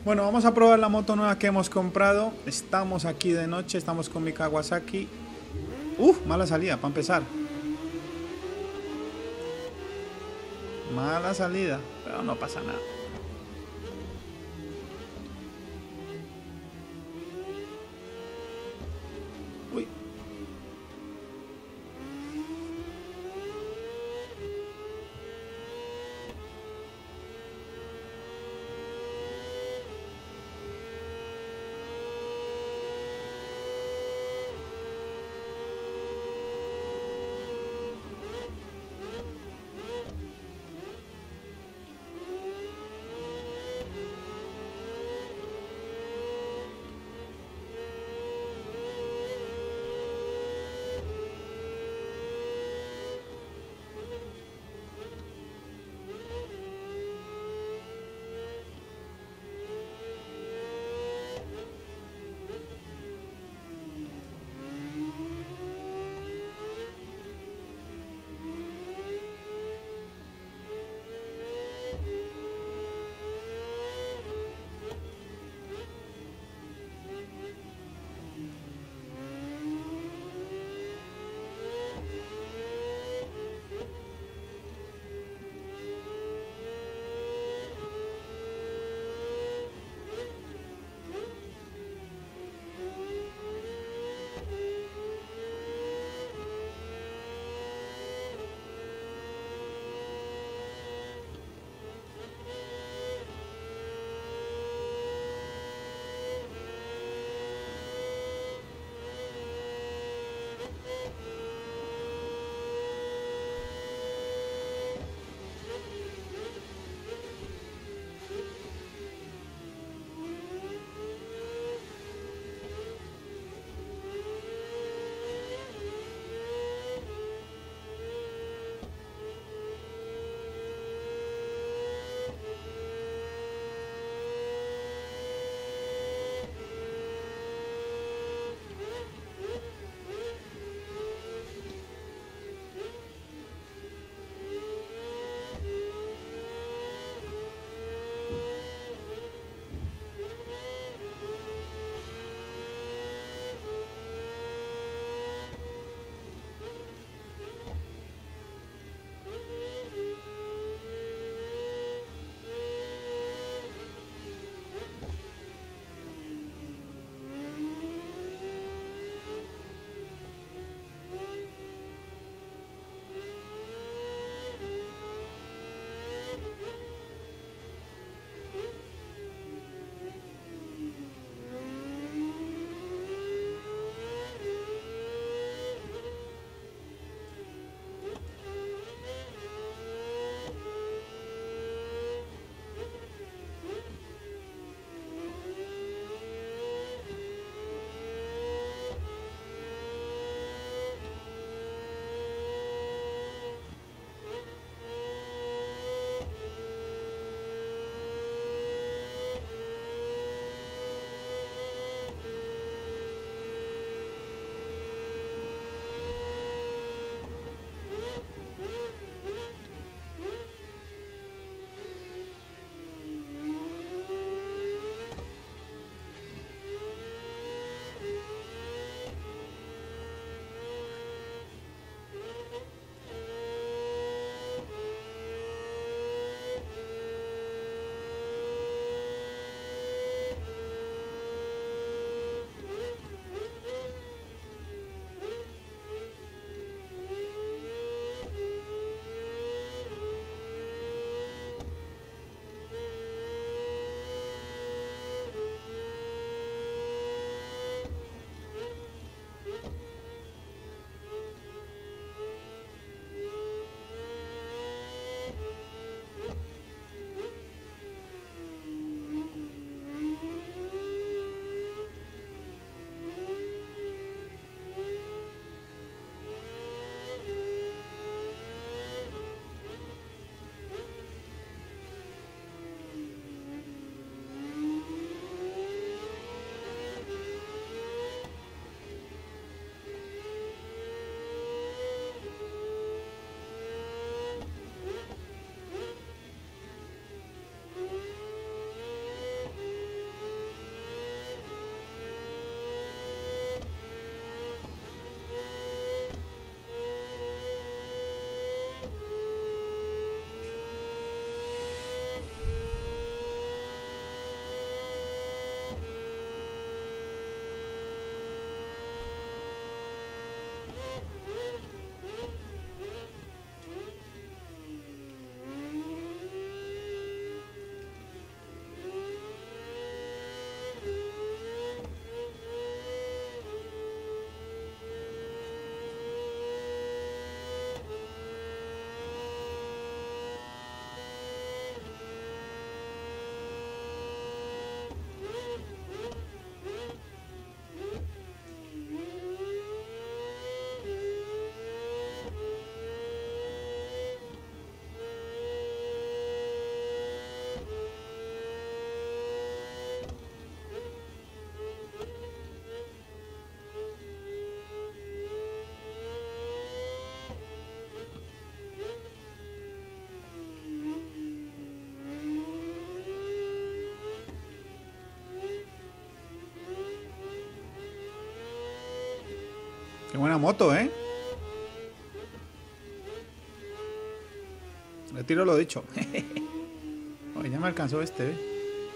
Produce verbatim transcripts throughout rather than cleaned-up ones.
Bueno, vamos a probar la moto nueva que hemos comprado. Estamos aquí de noche, estamos con mi Kawasaki. Uf, mala salida, para empezar. Mala salida, pero no pasa nada. Uy. Qué buena moto, ¿eh? Retiro lo dicho. Oye, ya me alcanzó este, ¿eh?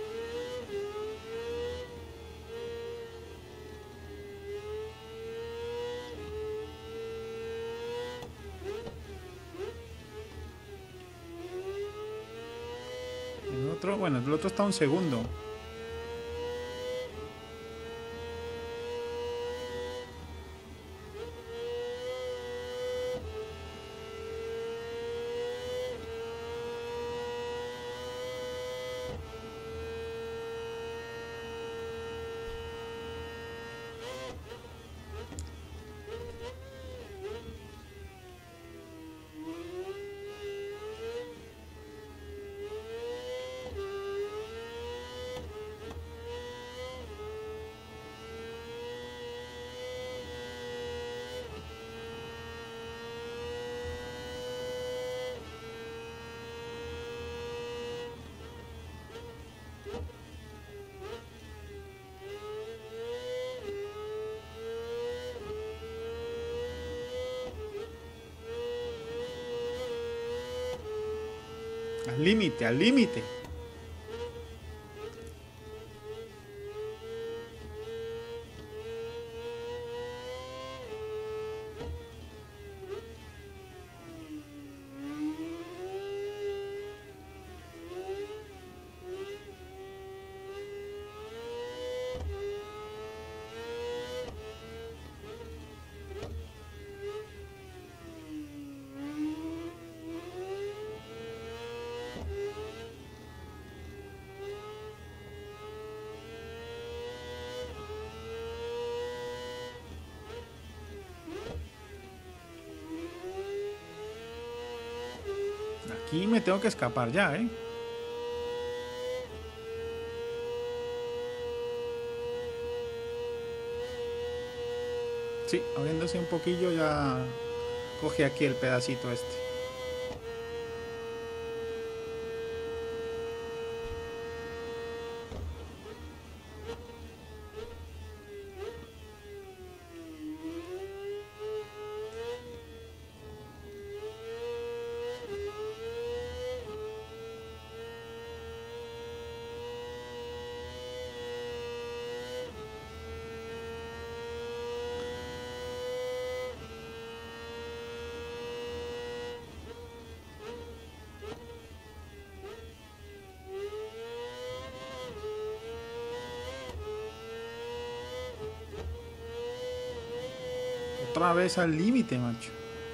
El otro, bueno, el otro está un segundo. Al límite, al límite. Aquí me tengo que escapar ya, ¿eh? Sí, abriéndose un poquillo ya coge aquí el pedacito este. Otra vez al límite, macho.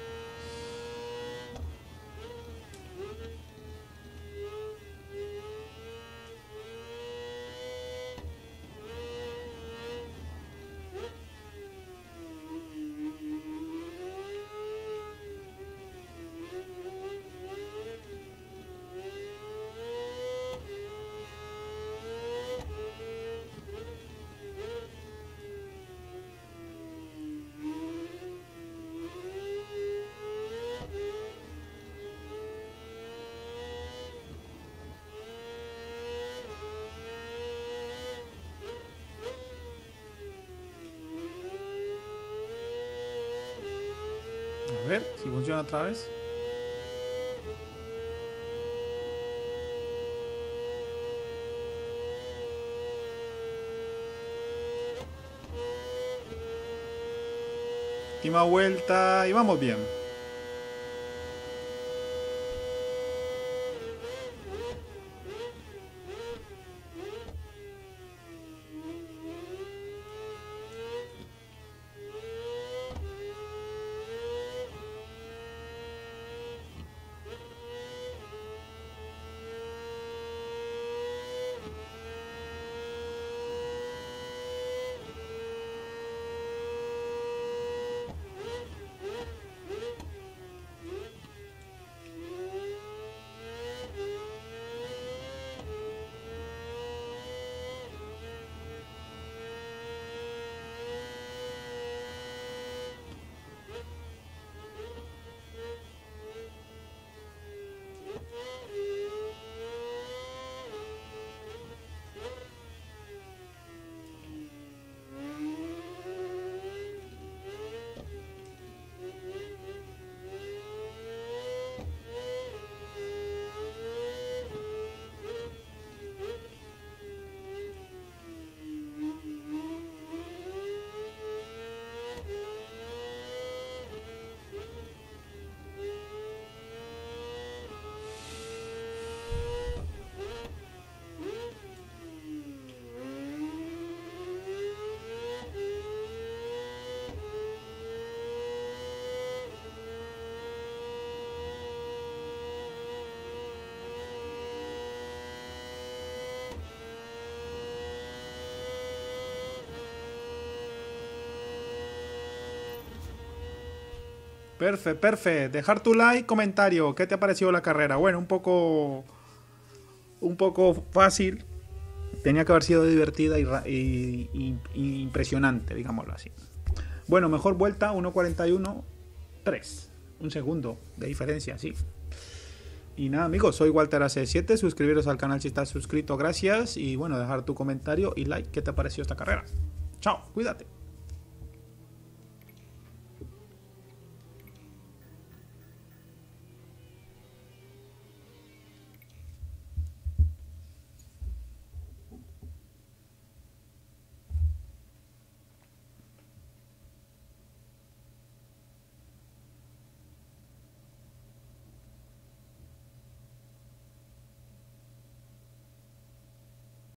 A ver si funciona otra vez. Última vuelta y vamos bien. Perfecto, perfecto. Dejar tu like, comentario. ¿Qué te ha parecido la carrera? Bueno, un poco... Un poco fácil. Tenía que haber sido divertida y, y, y, y impresionante, digámoslo así. Bueno, mejor vuelta, uno cuarenta y uno, tres. Un segundo de diferencia, sí. Y nada, amigos, soy Walter A C siete. Suscribiros al canal si estás suscrito, gracias. Y bueno, dejar tu comentario y like. ¿Qué te ha parecido esta carrera? Chao, cuídate.